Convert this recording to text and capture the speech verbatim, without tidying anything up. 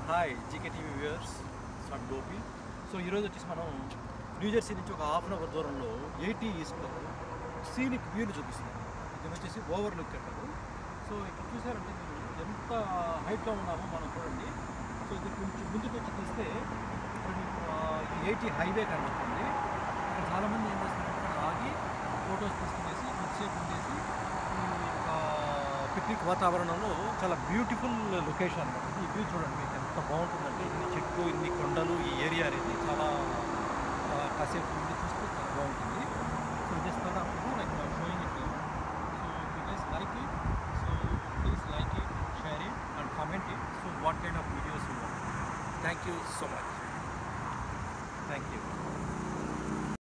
Hi GK TV viewers, సమ్ Gopi. So ఈరోజు వచ్చేసి మనం న్యూజెర్సీ నుంచి ఒక హాఫ్ అన్ అవర్ దూరంలో ఎయిటీ ఈస్ట్లో సీనిక్ వ్యూని చూపిస్తున్నాం. ఇది వచ్చేసి ఓవర్ లుక్ అంటారు. సో ఇక్కడ చూసారంటే మీరు ఎంత హైట్లో ఉన్నామో మనం చూడండి. సో ఇది కొంచెం ముందుకు వచ్చి తీస్తే ఇక్కడ మీకు ఈ ఎయిటీ హైవే కనబడుతుంది. ఇక్కడ చాలామంది ఏం చేస్తున్నారు, ఇక్కడ ఆగి ఫొటోస్ తీసుకునేసి కొద్దిసేపు ఉండేసి పిక్నిక్ వాతావరణంలో చాలా బ్యూటిఫుల్ లొకేషన్ అనమాట. ఈ వ్యూ చూడండి మీకు ఎంత బాగుంటుందంటే, ఇన్ని చెట్లు, ఇన్ని కొండలు, ఈ ఏరియా అనేది చాలా కాసేపు ఉండి చూస్తే చాలా బాగుంటుంది. So just thought of you like I showing it you. So if you guys like it, so please like it, share it and comment it. So what kind of videos you want. Thank you so much. Thank you.